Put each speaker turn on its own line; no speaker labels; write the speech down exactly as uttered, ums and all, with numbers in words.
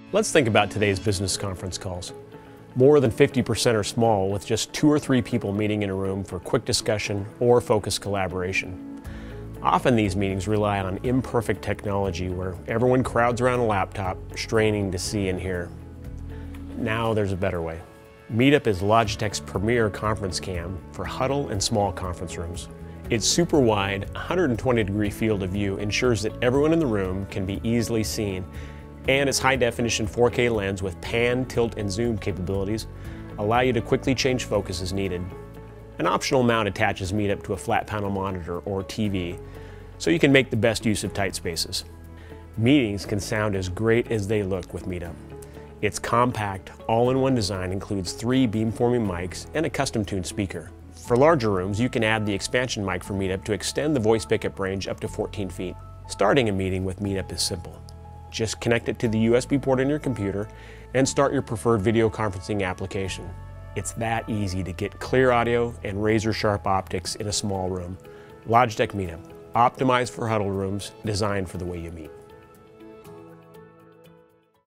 Let's think about today's business conference calls. More than fifty percent are small, with just two or three people meeting in a room for quick discussion or focused collaboration. Often these meetings rely on imperfect technology where everyone crowds around a laptop, straining to see and hear. Now there's a better way. Meetup is Logitech's premier conference cam for huddle and small conference rooms. Its super wide, one hundred twenty degree field of view ensures that everyone in the room can be easily seen, and its high definition four K lens with pan, tilt, and zoom capabilities allow you to quickly change focus as needed. An optional mount attaches Meetup to a flat panel monitor or T V, so you can make the best use of tight spaces. Meetings can sound as great as they look with Meetup. Its compact, all-in-one design includes three beamforming mics and a custom-tuned speaker. For larger rooms, you can add the expansion mic for Meetup to extend the voice pickup range up to fourteen feet. Starting a meeting with Meetup is simple. Just connect it to the U S B port in your computer and start your preferred video conferencing application. It's that easy to get clear audio and razor-sharp optics in a small room. Logitech Meetup, optimized for huddle rooms, designed for the way you meet.